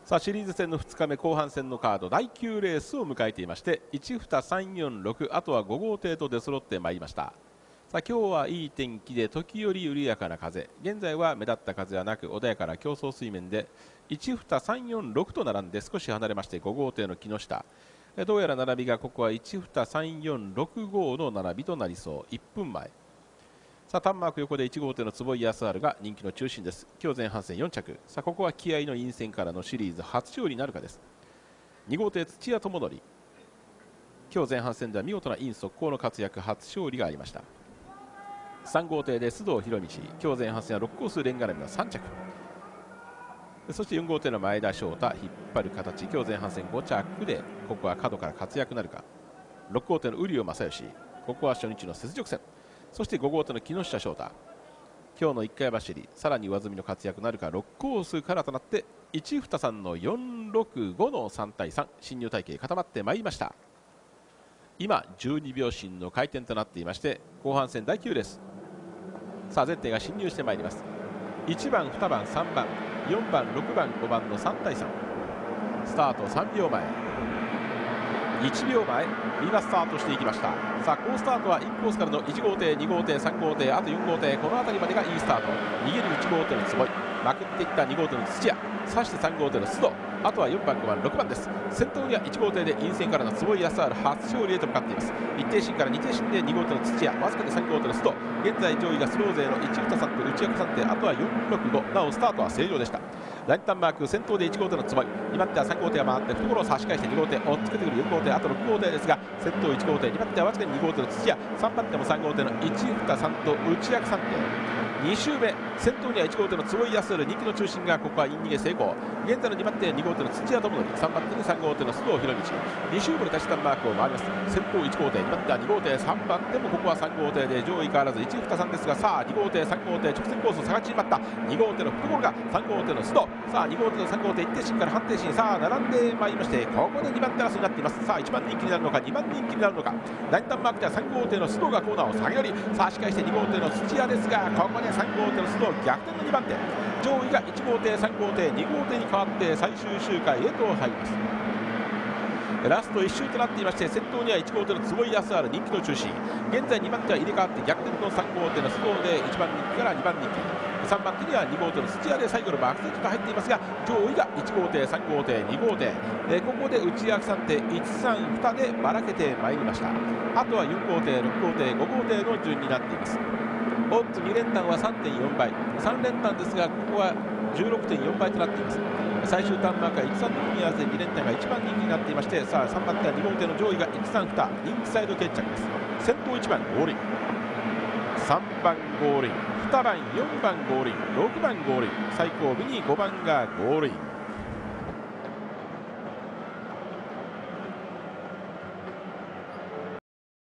さあシリーズ戦の2日目後半戦のカード第9レースを迎えていまして1、2、3、4、6あとは5号艇と出揃ってまいりました。さあ今日はいい天気で時折緩やかな風、現在は目立った風はなく穏やかな競争水面で1、2、3、4、6と並んで少し離れまして5号艇の木下、どうやら並びがここは1、2、3、4、6号の並びとなりそう。1分前。さあタンマーク横で1号艇の坪井康晴が人気の中心です。今日前半戦4着。さあここは気合の陰線からのシリーズ初勝利なるかです。2号艇土屋智則、今日前半戦では見事な陰速攻の活躍、初勝利がありました。3号艇で須藤博道、今日前半戦は6コース連絡の3着。そして4号艇の前田翔太、引っ張る形、今日前半戦5着でここは角から活躍なるか。6号艇の瓜生正義、ここは初日の雪辱戦。そして5号艇の木下翔太、今日の1回走りさらに上積みの活躍なるか。6コースからとなって1、2、3の465の3対3、進入体系固まってまいりました。今12秒針の回転となっていまして後半戦第9レース。さあ全艇が進入してまいります。1番、2番、3番、4番、6番、5番の3対3、スタート3秒前、1秒前、今スタートしていきました。さあ好スタートはインコースからの1号艇、2号艇、3号艇、あと4号艇、この辺りまでがいいスタート。逃げる1号艇の坪井、まくっていった2号艇の土屋、そして3号艇の須藤、あとは4番、5番、6番です。先頭には1号艇で陰線からの坪井康晴、初勝利へと向かっています。1艇進から2艇進で2号艇の土屋、わずかで3号艇の須藤、現在上位がスロー勢の1、2、3と内役3艇、あとは4、6、5、なおスタートは正常でした。ラインタンマーク先頭で1号艇の坪井、2番手は3号艇が回って懐を差し返して2号艇追っつけてくる4号艇、あと6号艇ですが先頭1号艇、2番手はわずかに2号艇の土屋、3番手も3号艇の1、2、3と内役3艇、2周目先頭には1号艇の坪井康晴、人気の中心がここはイン逃げ成功。現在の2番手2号艇の土屋智則、3番手に3号艇の須藤博道、2周目のタッチタンマークを回ります。先頭1号艇、2番手は2号艇、3番手もここは3号艇で上位変わらず1、2、3ですが、さあ2号艇、3号艇直線コースを差が縮まった。2号艇の懐が3号艇の須藤、さあ2号艇と3号艇1艇進から半艇進、さあ並んでまいりましてここで2番手争いになっています。さあ1番人気になるのか2番人気になるのか。ラインタンマークでは3号艇の須藤がコーナーを下げ寄り、さあ仕返して2号艇の土屋ですがここで3号艇の須藤逆転の2番手、上位が1号艇、3号艇、2号艇に変わって最終周回へと入ります。ラスト1周となっていまして先頭には1号艇の坪井康晴、人気の中心、現在2番手は入れ替わって逆転の3号艇の須藤で1番人気から2番人気、3番手には2号艇の土屋で最後の爆撃が入っていますが上位が1号艇、3号艇、2号艇、ここで内役3艇、1、3、2でばらけてまいりました。あとは4号艇、6号艇、5号艇の順になっています。オッズ2連単は 3.4 倍、3連単ですがここは 16.4 倍となっています。最終ターンマークは1、3の組み合わせで2連単が1番人気になっていまして、さあ3番手は2号艇の上位が1、3、2、人気サイド決着です。先頭1番ゴールイン、3番ゴールイン、2番、4番ゴールイン、6番ゴールイン、最後尾に5番がゴールイン。